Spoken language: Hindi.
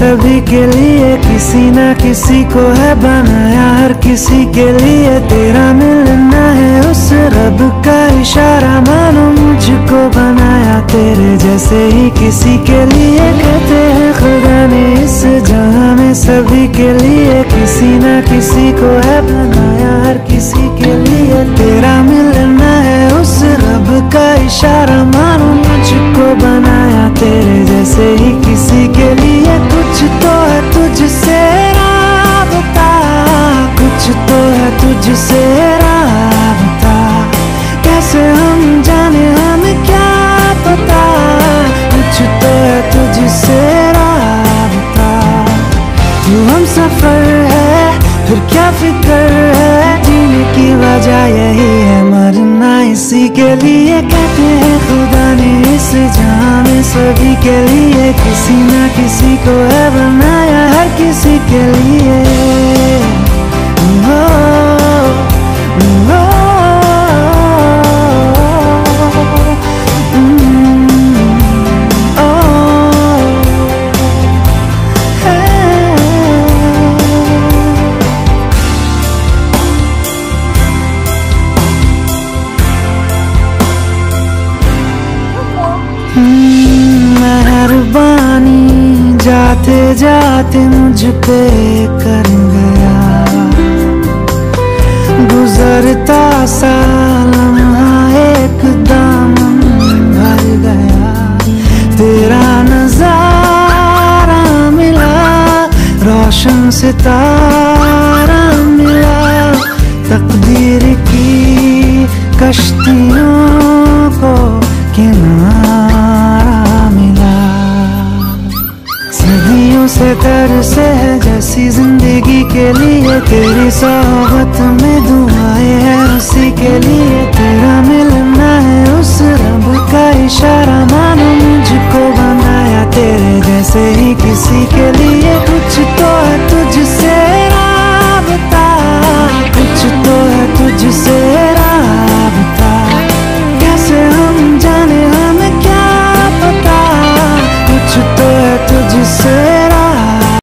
सभी के लिए किसी ना किसी को है बनाया, हर किसी के लिए तेरा मिलना है उस रब का इशारा। मानो मुझको बनाया तेरे जैसे ही किसी के लिए, कहते हैं खुदा ने इस जहां में सभी के लिए किसी ना किसी को है बनाया, हर किसी के लिए तेरा मिलना है उस रब का इशारा। मानो मुझको बनाया तेरे जैसे ही किसी के लिए, कुछ तो है तुझसे राबता, कुछ तो है तुझसे राबता, कैसे हम जाने हमें क्या पता, कुछ तो है तुझसे राबता। तू हम सफर है फिर क्या फिक्र है, जीने की वजह यही है मरना इसी के लिए। कहते हैं खुदा ने इस जहां में सभी के लिए किसी ना किसी को है बनाया, हर किसी के लिए। मेहरबानी जाते जाते मुझ पे कर गया, गुजरता सा लम्हा एकदम भर गया, तेरा नजारा मिला, रोशन सितारा मिला, तकदीर की कश्तियों को किनारा मिला। सदियों से तरसे है जैसी जिंदगी के लिए, तेरी सोहबत में दुआएं हैं उसी के लिए, तेरा मिलना है उस रब का इशारा। मानो मुझको बनाया तेरे जैसे ही किसी के लिए,